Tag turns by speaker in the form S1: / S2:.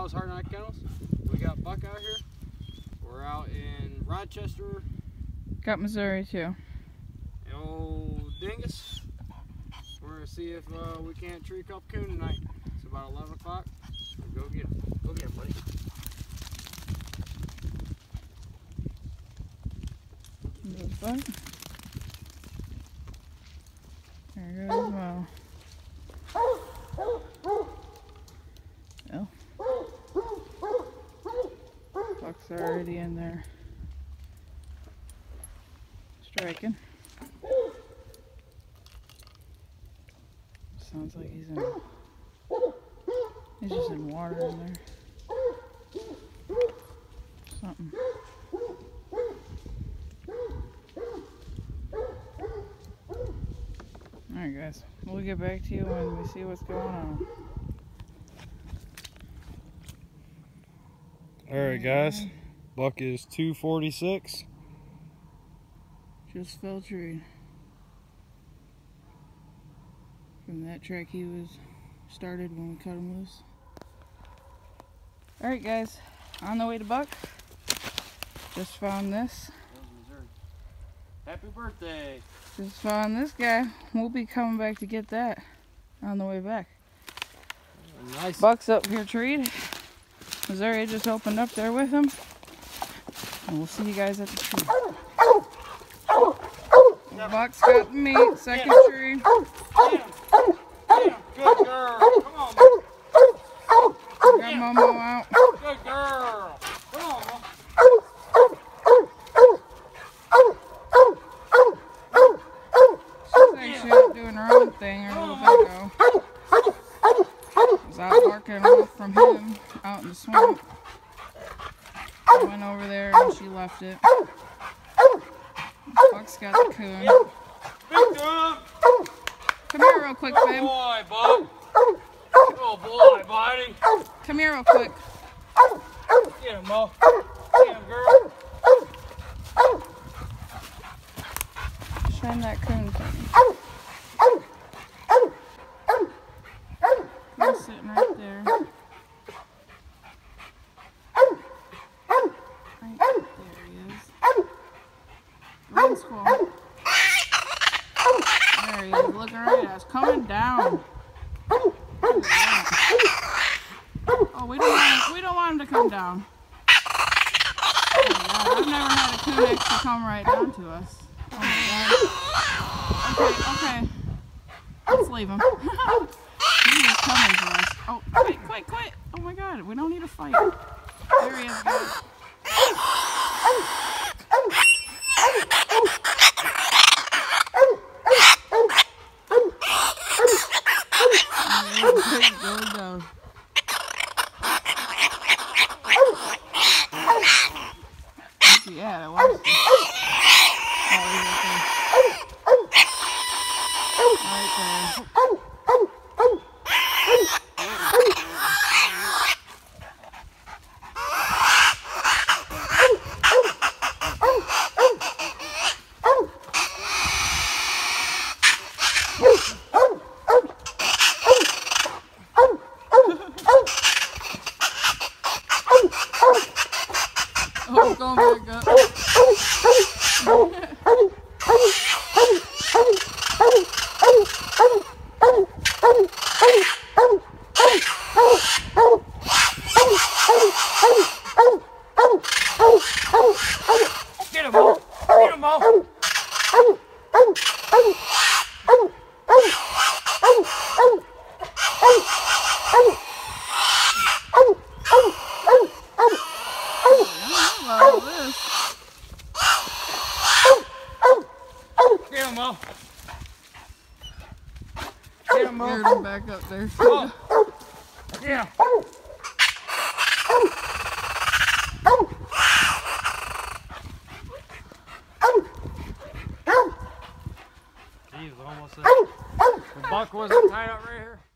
S1: Dallas Hard Knock Kennels. We got Buck out here. We're out in Rochester.
S2: Got Missouri too.
S1: And old Dingus. We're gonna see if we can't tree a couple coon tonight. It's about 11 o'clock. So go get him. Go get him, buddy.
S2: There's Buck. There goes Mo. Well, Buck's already in there striking. Sounds like he's just in water in there. Something. Alright guys, we'll get back to you when we see what's going on.
S1: Alright guys, Buck is 246.
S2: Just fell tree. From that track he was started when we cut him loose. Alright guys, on the way to Buck. Just found this.
S1: Happy birthday!
S2: Just found this guy. We'll be coming back to get that on the way back.
S1: Nice.
S2: Buck's up here treed. Missouri just opened up there with him. And we'll see you guys at the tree. Buck's got the meat, second tree.
S1: Damn. Good girl. Come on,
S2: Got Momo out.
S1: good girl. Come on, Mom.
S2: She's actually out doing her own thing a little bit ago. Was out barking off from him out in the swamp. I went over there and she left it. Buck's got the coon.
S1: Big dog.
S2: Come here real quick,
S1: Good
S2: babe.
S1: boy, bud. Good boy, buddy.
S2: Come here real quick.
S1: Get him, Mo. Get him, girl.
S2: Shine that coon thing. He's sitting right there. Right there he is. Green squirrel. There he is, looking right at us. Coming down. Oh, we don't want him to come down. Oh my God, I've never had a coon actually come right down to us. Oh my God. Okay. Let's leave him. He is coming for us. Oh, quit. Oh my God, we don't need a fight. There he is, guys. Go down. Yeah, it was. Right there. Oh, going back up.
S1: Get him, Mo. Get him, Mo.
S2: Love this.
S1: Get him, Mo. Get him, Mo.
S2: Heard him back up there.
S1: Mo. Yeah. Jeez, almost there. The buck wasn't tied up right here.